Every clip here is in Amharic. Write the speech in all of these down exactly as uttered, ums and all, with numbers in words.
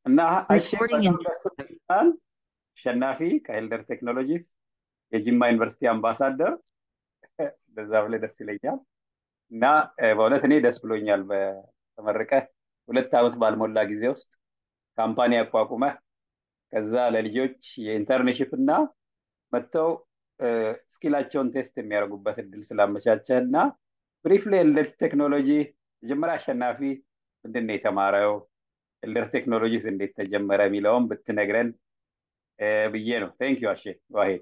እና አሸ Recording በጣም in ደስ ብሎኛል። አሸናፊ ከኤልደር ቴክኖሎጂስ የጅማ ዩኒቨርሲቲ አምባሳደር ለዛ ብለህ ደስ ይለኛል። እና በእውነት እኔ ደስ ብሎኛል። በተመረቀ ሁለት ዓመት ባልሞላ ጊዜ ውስጥ ካምፓኒ አቋቁመህ ከዛ ለልጆች የኢንተርንሺፕ እና መጥተው ስኪላቸውን ቴስት የሚያደርጉበት እድል ስላመቻቸህ እና ብሪፍሊ ኤልደር ቴክኖሎጂ መጀመሪያ አሸናፊ ምንድን ነው የተማረው፣ ኤልደር ቴክኖሎጂስ እንዴት ተጀመረ የሚለውን ብትነግረን ብዬ ነው። ቴንክ ዩ አሼ ዋሄድ።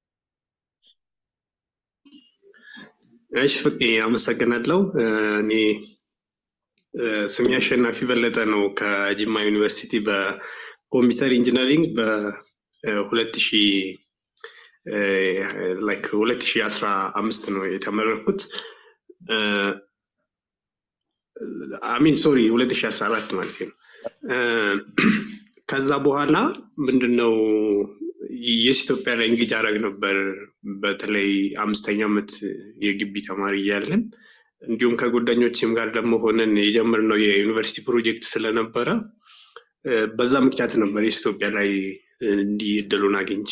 እሺ ፍቄ አመሰግናለሁ። እኔ ስሜ አሸናፊ በለጠ ነው ከጅማ ዩኒቨርሲቲ በኮምፒውተር ኢንጂነሪንግ በ2000 ላይክ ሁለት ሺህ አስራ አምስት ነው የተመረኩት። አሚን ሶሪ ሁለት ሺህ አስራ አራት ማለት ነው። ከዛ በኋላ ምንድነው የኢትዮጵያ ላይ እንግዲህ አረግ ነበር በተለይ አምስተኛ ዓመት የግቢ ተማሪ እያለን እንዲሁም ከጓደኞቼም ጋር ደግሞ ሆነን የጀመርነው የዩኒቨርሲቲ ፕሮጀክት ስለነበረ በዛ ምክንያት ነበር የኢትዮጵያ ላይ እንዲህ እድሉን አግኝቼ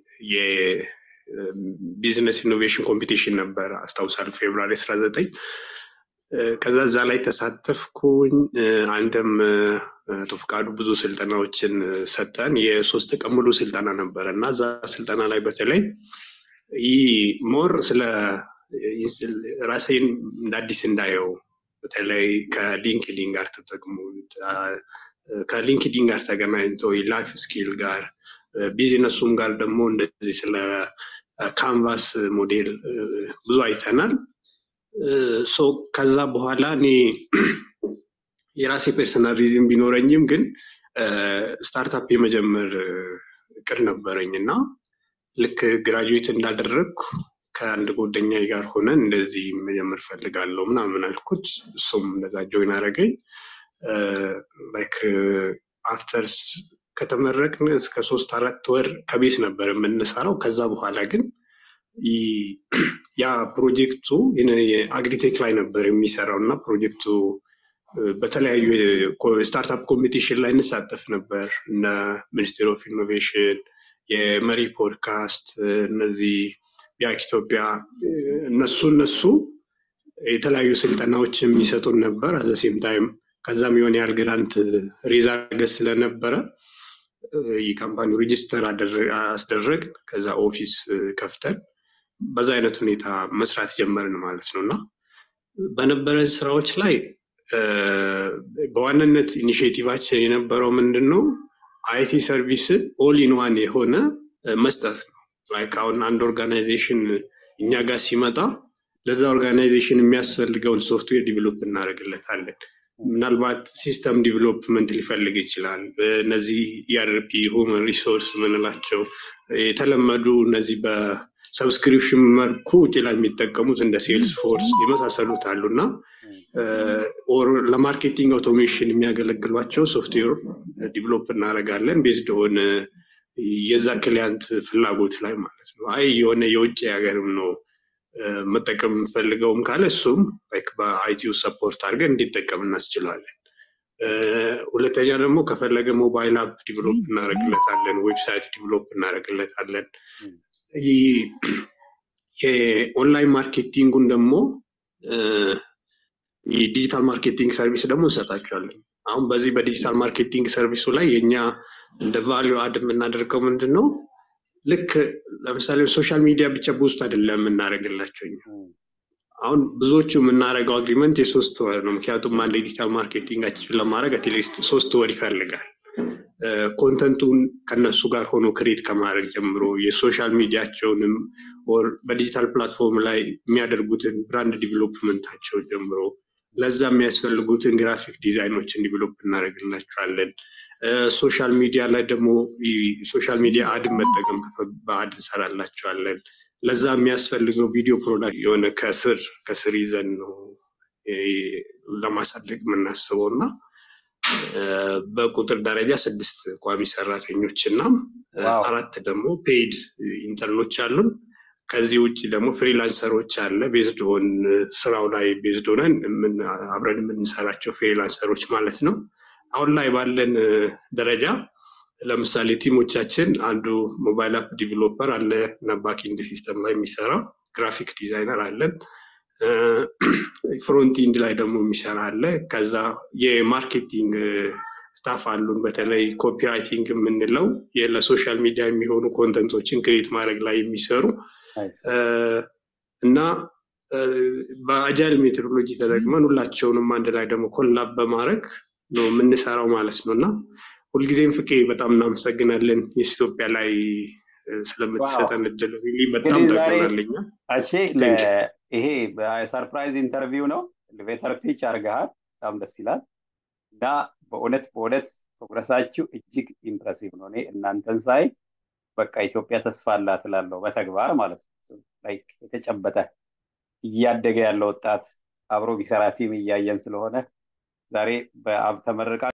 የቢዝነስ ኢኖቬሽን ኮምፒቲሽን ነበር አስታውሳለሁ ፌብሩዋሪ አስራ ዘጠኝ። ከዛ እዛ ላይ ተሳተፍኩኝ። አንተም ተፍቃዱ ብዙ ስልጠናዎችን ሰጠን። የሶስት ቀን ሙሉ ስልጠና ነበር እና እዛ ስልጠና ላይ በተለይ ይህ ሞር ስለ ራሴን እንዳዲስ እንዳየው በተለይ ከሊንክዲን ጋር ተጠቅሞ ከሊንክዲን ጋር ተገናኝቶ የላይፍ ስኪል ጋር ቢዝነሱም ጋር ደግሞ እንደዚህ ስለ ካንቫስ ሞዴል ብዙ አይተናል። ሶ ከዛ በኋላ እኔ የራሴ ፐርሰናል ሪዝን ቢኖረኝም ግን ስታርታፕ የመጀመር እቅድ ነበረኝና ልክ ግራጁዌት እንዳደረግኩ ከአንድ ጓደኛዬ ጋር ሆነን እንደዚህ መጀመር ፈልጋለሁ ምናምን አልኩት። እሱም እንደዛ ጆይን አደረገኝ። ላይክ አፍተርስ ከተመረቅን እስከ ሶስት አራት ወር ከቤት ነበር የምንሰራው። ከዛ በኋላ ግን ያ ፕሮጀክቱ የአግሪቴክ ላይ ነበር የሚሰራው እና ፕሮጀክቱ በተለያዩ ስታርታፕ ኮምፒቲሽን ላይ እንሳተፍ ነበር እና ሚኒስትሪ ኦፍ ኢኖቬሽን፣ የመሪ ፖድካስት፣ እነዚህ ቢያክ ኢትዮጵያ እነሱ እነሱ የተለያዩ ስልጠናዎች የሚሰጡን ነበር። አዘ ሴም ታይም ከዛም የሆነ ያህል ግራንት ሬዝ አድርገን ስለነበረ የካምፓኒው ሬጂስተር አስደረግ ከዛ ኦፊስ ከፍተን በዛ አይነት ሁኔታ መስራት ጀመርን ማለት ነውና በነበረን ስራዎች ላይ በዋናነት ኢኒሺዬቲቫችን የነበረው ምንድነው አይቲ ሰርቪስ ኦል ኢን ዋን የሆነ መስጠት ነው። ላይክ አሁን አንድ ኦርጋናይዜሽን እኛ ጋር ሲመጣ ለዛ ኦርጋናይዜሽን የሚያስፈልገውን ሶፍትዌር ዲቨሎፕ እናደርግለታለን። ምናልባት ሲስተም ዲቨሎፕመንት ሊፈልግ ይችላል። እነዚህ ኢአርፒ ሁመን ሪሶርስ ምንላቸው የተለመዱ እነዚህ በሰብስክሪፕሽን መልኩ ሌላ የሚጠቀሙት እንደ ሴልስ ፎርስ የመሳሰሉት አሉና ኦር ለማርኬቲንግ አውቶሜሽን የሚያገለግሏቸው ሶፍትዌር ዲቨሎፕ እናደርጋለን ቤዝድ ኦን የዛ ክሊያንት ፍላጎት ላይ ማለት ነው። አይ የሆነ የውጭ ሀገርም ነው መጠቀም ፈልገውም ካለ እሱም ላይክ በአይቲው ሰፖርት አድርገን እንዲጠቀም እናስችላለን። ሁለተኛ ደግሞ ከፈለገ ሞባይል አፕ ዲቨሎፕ እናደርግለታለን፣ ዌብሳይት ዲቨሎፕ እናደርግለታለን። የኦንላይን ማርኬቲንጉን ደግሞ የዲጂታል ማርኬቲንግ ሰርቪስ ደግሞ እንሰጣቸዋለን። አሁን በዚህ በዲጂታል ማርኬቲንግ ሰርቪሱ ላይ የኛ እንደ ቫልዩ አድ የምናደርገው ምንድነው ልክ ለምሳሌ ሶሻል ሚዲያ ብቻ ቡስት አይደለም እናደርግላቸው። አሁን ብዙዎቹ የምናደርገው አግሪመንት የሶስት ወር ነው። ምክንያቱም አንድ ዲጂታል ማርኬቲንግ አቺቭ ለማድረግ አትሊስት ሶስት ወር ይፈልጋል። ኮንተንቱን ከነሱ ጋር ሆኖ ክሬት ከማድረግ ጀምሮ የሶሻል ሚዲያቸውንም ኦር በዲጂታል ፕላትፎርም ላይ የሚያደርጉትን ብራንድ ዲቨሎፕመንታቸው ጀምሮ ለዛ የሚያስፈልጉትን ግራፊክ ዲዛይኖችን ዲቨሎፕ እናደርግላቸዋለን። ሶሻል ሚዲያ ላይ ደግሞ ሶሻል ሚዲያ አድ መጠቀም በአድ እንሰራላቸዋለን። ለዛ የሚያስፈልገው ቪዲዮ ፕሮዳክት የሆነ ከስር ከስር ይዘን ነው ለማሳደግ የምናስበውና በቁጥር ደረጃ ስድስት ቋሚ ሰራተኞች እና አራት ደግሞ ፔይድ ኢንተርኖች አሉን። ከዚህ ውጪ ደግሞ ፍሪላንሰሮች አለ ቤዝድ ኦን ስራው ላይ ቤዝድ ሆነን አብረን የምንሰራቸው ፍሪላንሰሮች ማለት ነው። አሁን ላይ ባለን ደረጃ ለምሳሌ ቲሞቻችን አንዱ ሞባይል አፕ ዲቨሎፐር አለ እና ባክኤንድ ሲስተም ላይ የሚሰራ ግራፊክ ዲዛይነር አለን ፍሮንት ኢንድ ላይ ደግሞ የሚሰራ አለ ከዛ የማርኬቲንግ ስታፍ አሉን በተለይ ኮፒራይቲንግ የምንለው ለሶሻል ሚዲያ የሚሆኑ ኮንተንቶችን ክሬት ማድረግ ላይ የሚሰሩ እና በአጃይል ሜቶዶሎጂ ተጠቅመን ሁላቸውንም አንድ ላይ ደግሞ ኮላብ በማድረግ ነው የምንሰራው ማለት ነውና ሁልጊዜም ፍቄ በጣም እናመሰግናለን የኢትዮጵያ ላይ ስለምትሰጠን እድል በጣም ተቆናለኛ እሺ ይሄ ሰርፕራይዝ ኢንተርቪው ነው ኤሌቬተር ፒች አርጋሃል በጣም ደስ ይላል እና በእውነት በእውነት ፕሮግረሳችሁ እጅግ ኢምፕሬሲቭ ነው እኔ እናንተን ሳይ በቃ ኢትዮጵያ ተስፋ አላት እላለሁ በተግባር ማለት ነው ላይክ የተጨበጠ እያደገ ያለው ወጣት አብሮ ቢሰራ ቲም እያየን ስለሆነ ዛሬ በአብ ተመረቃ